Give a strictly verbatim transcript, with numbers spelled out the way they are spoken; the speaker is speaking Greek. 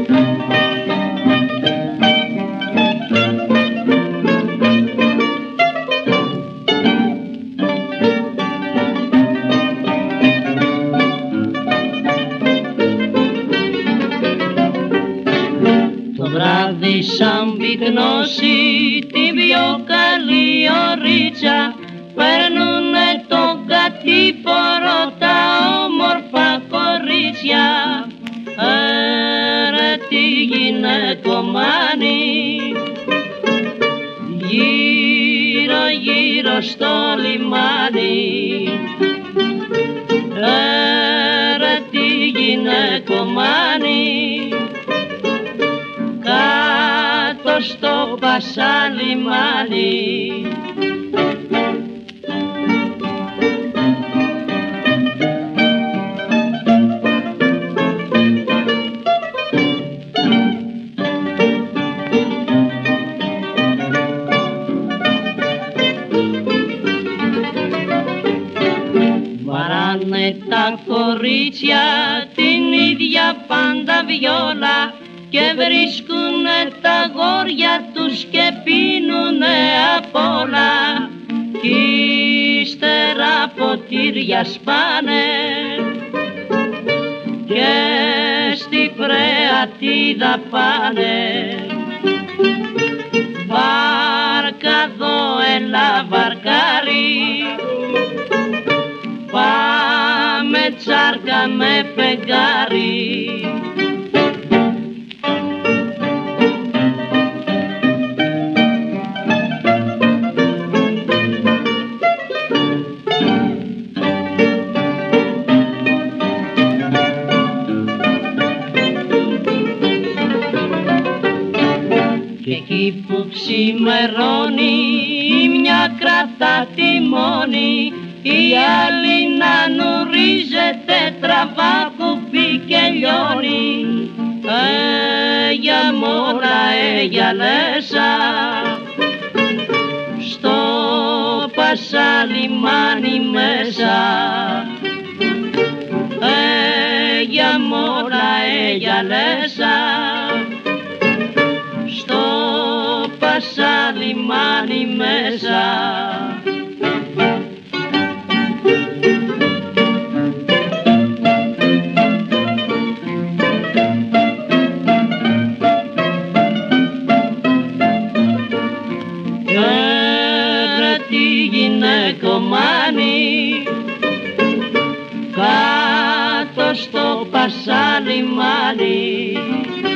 Το βράδυ σαν πυκνώσει την πιο καλή ωρίτσα, παίρνουνε τον κατήφορο τα όμορφα κορίτσια. Έρε τι γυναικομάνη, γύρω γύρω στο λιμάνι. Έρε τι γυναικομάνη, κάτω στο πασαλιμάνι. Βαράνε τα κορίτσια την ίδια πάντα βιόλα και βρίσκουνε τα γόρια τους και πίνουνε απ' όλα, κι ύστερα ποτήρια σπάνε και στη φρεατίδα πάνε. Βάρκα δω έλα βαρκάρι, πάμε τσάρκα με φεγγάρι. Και εκεί που ξημερώνει η μια κρατά τιμόνι, η άλλη να νουρίζεται τραβά κουπί και λιώνει. Ε, για μόνα, ε, για λέσα, στο πασαλιμάνι μέσα. Ε, για μόνα, ε, για λέσα, στο πασαλιμάνι μέσα. Έρε τι γυναικομάνη, κάτω στο πασαλιμάνι.